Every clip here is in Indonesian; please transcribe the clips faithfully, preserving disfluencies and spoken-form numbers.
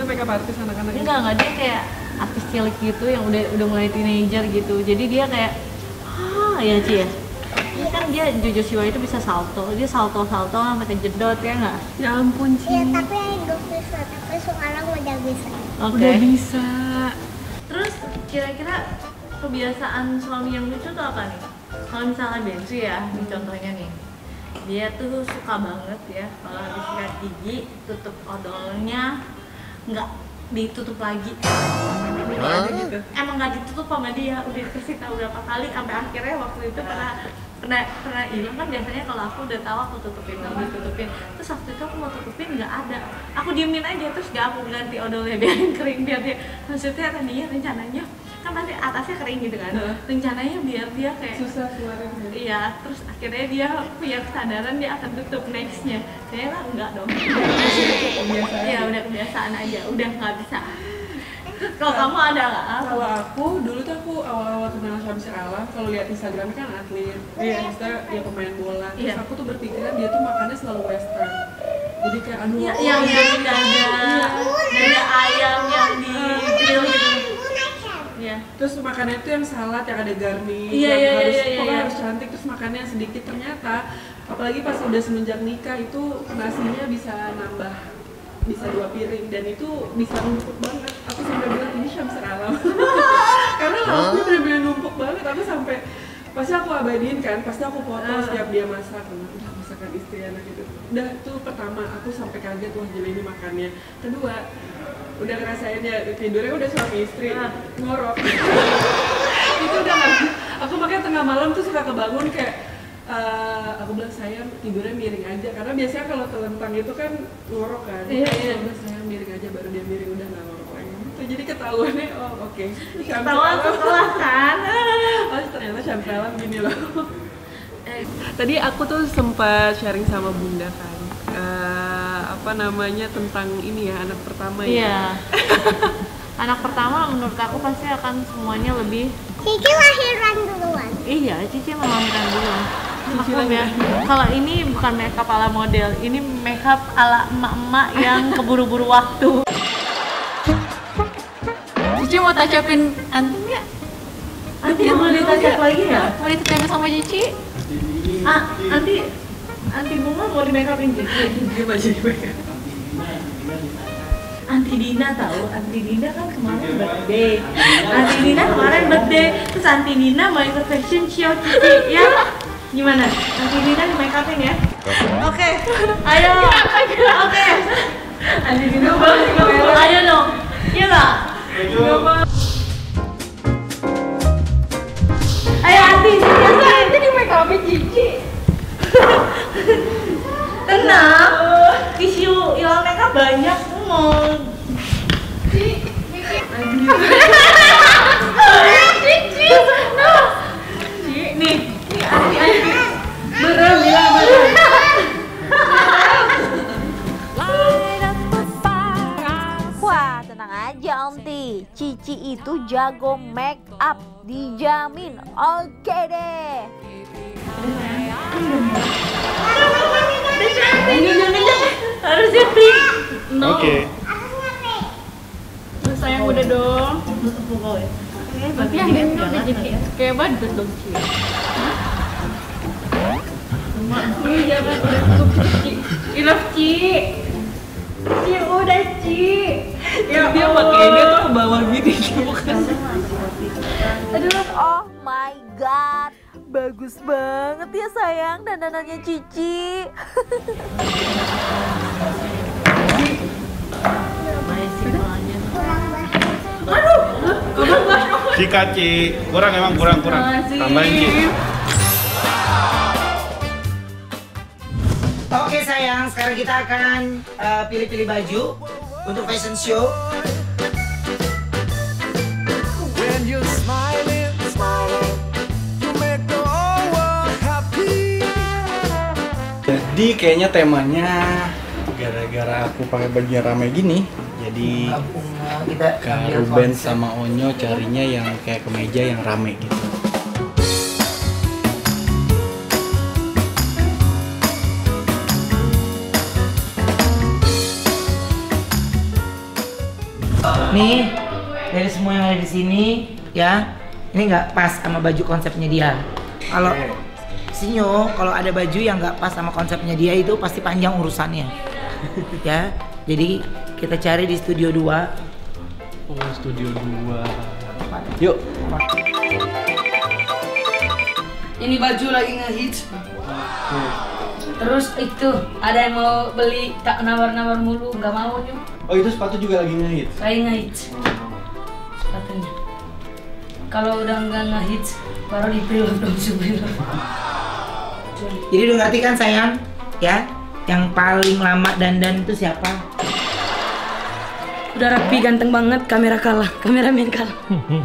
makeup artist anak-anak? Enggak, enggak, dia kayak artis cilik gitu yang udah udah mulai teenager gitu. Jadi dia kayak ah ya Ci ya. Ini kan dia Jojo Siwa itu bisa salto, dia salto-salto sampai kejedot ya nggak? Ya ampun Ci. Ya tapi nggak bisa, tapi sekarang udah bisa. Oke. Udah bisa. Terus kira-kira kebiasaan suami yang lucu tuh apa nih? Kalau misalnya Bensu ya, ini contohnya nih, dia tuh suka banget ya kalau habis sikat gigi tutup odolnya nggak ditutup lagi. Huh? Gitu. Emang nggak ditutup sama dia, udah dikasih tahu berapa kali sampai akhirnya waktu itu pernah pernah pernah hilang kan. Biasanya kalau aku udah tahu aku tutupin, aku ditutupin, terus waktu itu aku mau tutupin nggak ada, aku diemin aja, terus gak aku ganti odolnya biarin kering biar dia, maksudnya tadinya rencananya kan pasti atasnya kering gitu kan, uh. rencananya biar dia kayak susah keluarin. Iya, terus akhirnya dia punya kesadaran dia akan tutup nextnya. Ternyata enggak dong. Kebiasaan. Iya, udah kebiasaan aja, udah nggak bisa. Kalau kamu ada nggak? Kalau aku dulu tuh aku awal-awal kenal Syamsi Alam, kalau lihat Instagramnya kan atlet, iya, maksudnya dia pemain bola. Terus Iya. aku tuh berpikiran dia tuh makannya selalu western. Jadi kayak aduh, Ya, aku yang ini- yang dada, dada ayam yang di grill gitu. Iya. Terus makannya itu yang salad yang ada garnish, Iya, yang iya, harus iya, iya, pokoknya iya. harus cantik, terus makannya sedikit. Ternyata apalagi pas udah semenjak nikah itu nasinya bisa nambah, bisa dua piring dan itu bisa numpuk banget. Aku sampai bilang ini Syamsi Alam. Karena lauknya bener-bener numpuk banget. Aku sampai pasti aku abadiin kan, pasti aku foto Uh. setiap dia masak. Udah masakan istri anak gitu. Udah itu pertama aku sampai kaget, wah gila ini makannya. Kedua udah ngerasain ya tidurnya udah suami istri Ah. ngorok. Itu udah nggak, aku makanya tengah malam tuh suka kebangun kayak uh, aku bilang sayang tidurnya miring aja, karena biasanya kalau telentang itu kan ngorok kan. Iya, iya. Udah sayang miring aja, baru dia miring udah nggak ngorok lagi. Gitu. Jadi ketahuannya oh oke. Okay. Ketahuan setelah kan. Oh ternyata Syamsi Alam gini loh. Eh, tadi aku tuh sempat sharing sama Bunda kan, uh, apa namanya tentang ini ya anak pertama ya. Iya. Anak pertama menurut aku pasti akan semuanya lebih. Cici lahiran duluan. Iya, Cici melahirkan dulu. Cici Aku ya. Kalau ini bukan makeup ala model, ini makeup ala emak-emak yang keburu-buru waktu. Cici mau touch upin antum nggak? Nanti mau ditanya lagi ya? Mau ditanya sama Cici? Ah, nanti anti bunga mau di makeupin Cici. Dia masih di makeup. Anti Dina tahu, Anti Dina kan kemarin birthday. Anti Dina kemarin birthday, terus Anti Dina mau ikut fashion show Cici, ya? Gimana? Anti Dina di makeupin ya? Oke, ayo. Oke. Anti Dina boleh ayo dong. Iya nggak? Ayo Anti, Cici, Anti di makeupin Cici. Tenang, tisu hilang makeup banyak mau. Cici, nih, nih Anti, Anti, beneran bilang beneran. Wah, tenang aja Om Ti. Cici itu jago make up, dijamin. Oke deh. Udah cantik, harusnya pink. No. Oke. Terus sayang udah dong. Pokoknya. Tapi yang ini udah jadi kayak badut dong Ci. Ih jangan udah cukup Ci. Enough Ci. Ci udah Ci. Ya dia pakainya tuh ke bawah gini bukan. Aduh, oh my god. Bagus banget ya sayang dandanannya Cici. Cika Ci, kurang emang kurang kurang. Tambahin Ci. Oke sayang, sekarang kita akan uh, pilih-pilih baju untuk fashion show. Jadi kayaknya temanya gara-gara aku pakai baju yang rame gini, jadi Bunga kita Kak ambil Ruben konsep. sama Onyo carinya yang kayak kemeja yang rame gitu. Nih, dari semua yang ada di sini, ya, ini nggak pas sama baju konsepnya dia. Kalau Sinyo, kalau ada baju yang nggak pas sama konsepnya dia itu pasti panjang urusannya. Ya, jadi kita cari di studio dua. Oh, studio dua. Yuk. Ini baju lagi ngehits. Terus itu ada yang mau beli tak nawar-nawar mulu, nggak mau nyum. Oh, itu sepatu juga lagi ngehits. Lagi ngehits sepatunya. Kalau udah nggak ngehits, baru di pre-love dong sebelum. Jadi udah ngerti kan sayang? Ya, yang paling lama dandan itu siapa? Udah rapi, ganteng banget, kamera kalah, kameramen kalah.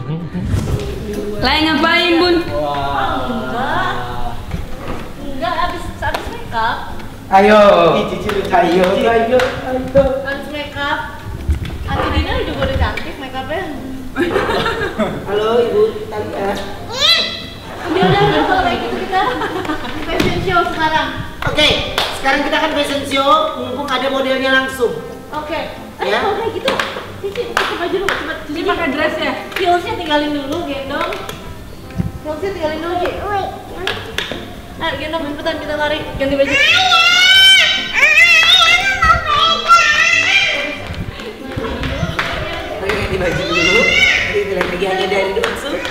Lain ngapain bun? Enggak. Enggak, abis abis make up. Ayo, ayo, ayo, ayo. Abis make up. Anti Dina juga udah cantik make upnya. Halo Ibu Talia. Udah udah udah kalau kayak gitu kita fashion show sekarang. Oke, sekarang kita akan fashion show, mumpung ada modelnya langsung. Oke. Eh Ya. kalau kayak gitu, Cici pakai baju dulu, coba Cici pakai dress ya. Heelsnya tinggalin dulu, gendong. Heelsnya tinggalin dulu, Ci. Nah, gendong, cepetan kita lari, ganti baju. Oke, ganti baju dulu. Jadi lagi hanya dari langsung.